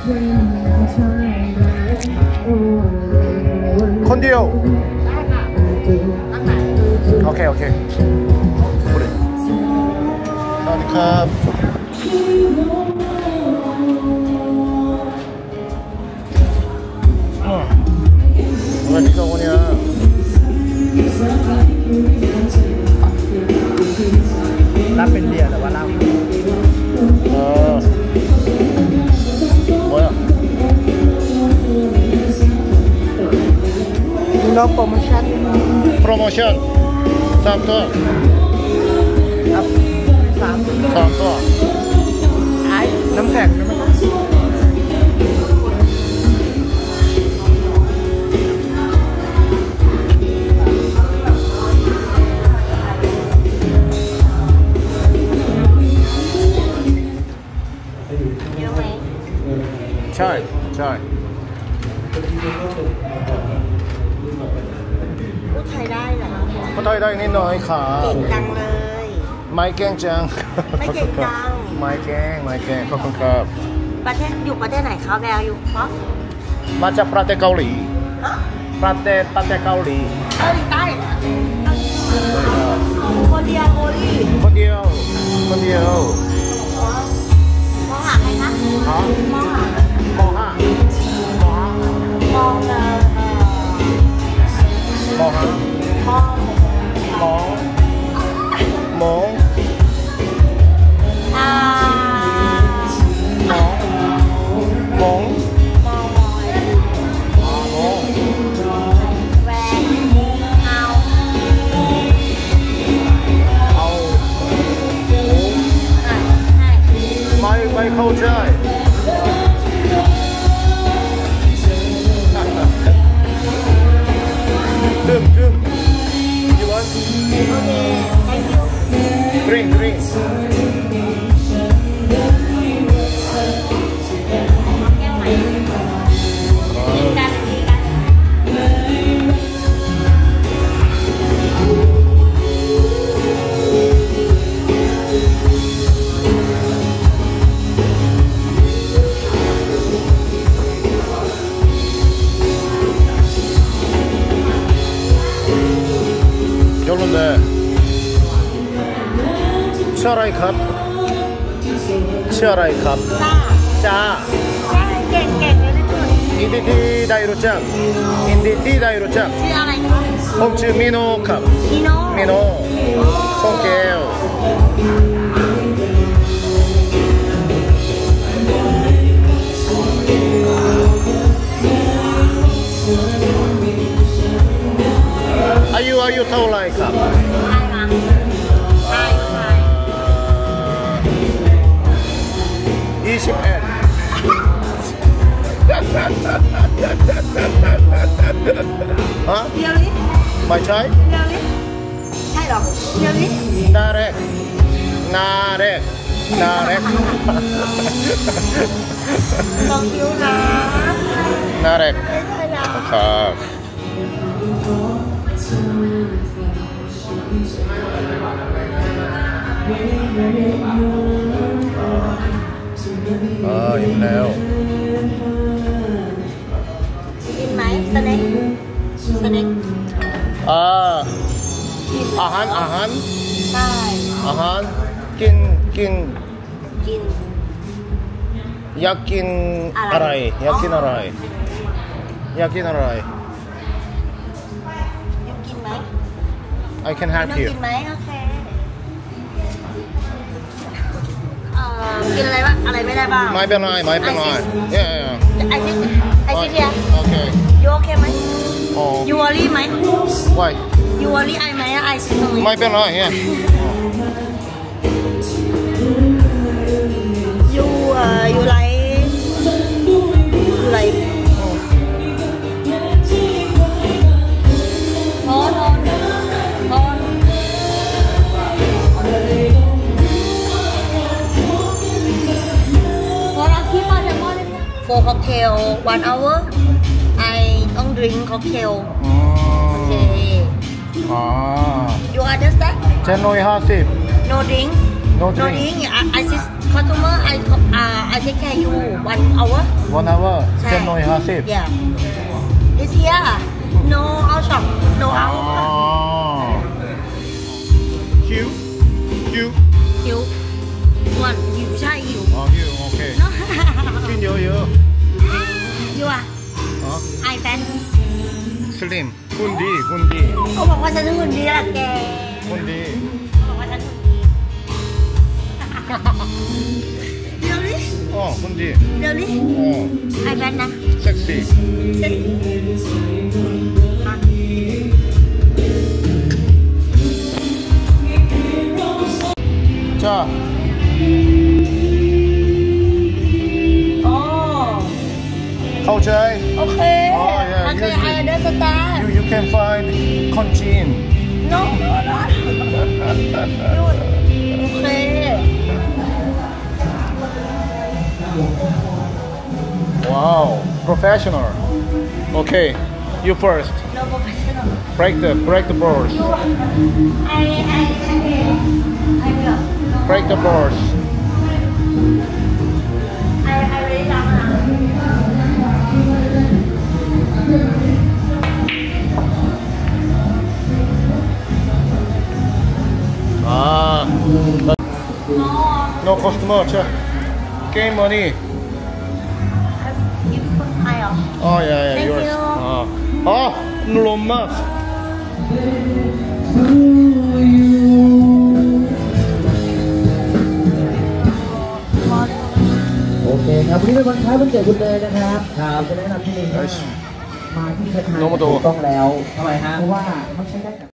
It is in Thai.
คนเดียวโอเคโอเคสวัสดีครับสวัสดีครับวันนี้รับเป็นเบียร์แต่ว่าเหล้า 뭐야 no promotion 프로모션 3 ตัวครับ 3 ตัวไอ้น้ำแข็งใช่ไหมครับใช่ใช่พูดไทยได้เหรอพูดไทยได้นิดหน่อยค่ะเก่งจังเลยไม่เก่งจังไม่เก่งจังไม่เก่งขอบคุณครับประเทศอยู่ประเทศไหนคะแววอยู่เพราะมาจากประเทศเกาหลีฮะประเทศเกาหลีเกาหลีใต้เหรอคนเดียวโคลี่คนเดียวมองหาใครคะฮะมองหามองห้ามองมองห้ามมองมองมองอ่ามองมองมองมองแหวนเอาเอาไม่เข้าใจดื่มyou want โอเค thank you drink แก้วใหม่ดีกัน 별론데 치아라이 컵 จ้าเก่งเลยนะคุณ 인디티 다이로짱 인디티 다이로짱 ชื่ออะไรคะ 홈츠 미노 컵 มิโน่ 미노 손게요 아유 타올라이 컵 21 ฮะเดี๋ยวนี้ไม่ใช่เดี๋ยวนี้ใช่หรอเดี๋ยวนี้นาเรกลองคิ้วนะนาเรกไม่ใช่นะครับอิ่มแล้วกินไหมสเน็กอาหารใช่อาหารกิน อยากกินอะไรอยากกินอะไรอยากกินไหม I can help น้อง you กินไหมโอเคกินอะไรบ้างอะไรไม่ได้บ้างไม่เป็นไร yeah ไอซิเดีย okay ยูโอเคไหม oh ยูวอรี่ไหม why ยูวอรี่ไอไหมไอซิตรงนี้ไม่เป็นไร yeah ยูไลทอนfor cocktail 1 hour I ต้อง drink cocktail โอเค you understand 젠노이 하십 no drink No drink I just customer I take care you 1 hour 1 hour ใช่ 750 yeah it's here no out shop no out หิวหิวอ้วนหิวใช่หิวอ๋อหิวโอเคเนาะกินเยอะๆอยู่อ่ะอ๋อไอแฟนสลิมคุณดีเขาบอกว่าฉันหุ่นดีละแกคุณดีเขาบอกว่าฉันหุ่นดีเดี๋ยวนี้อ๋อคุณดีเดี๋ยวนี้อ๋อไอแฟนนะเซ็กซี่ จ้าอ๋อเข้าใจโอเคอ๋อ yeah โอเค I understand you can find คนจีน no no โอเค wow professional okay you first no professional break the boards you I will break the boards I really love her อ่า no customer ใช่ game money I เหรอ oh yeah Thank yours you. อ๋อลมมากโอเคครับวันนี้เป็นวันคล้ายวันเกิดคุณเนยนะครับจะแนะนำที่นี่ว่ามาที่สถานโนโมโตถูกต้องแล้วทำไมฮะเพราะว่ามันใช้ได้กับ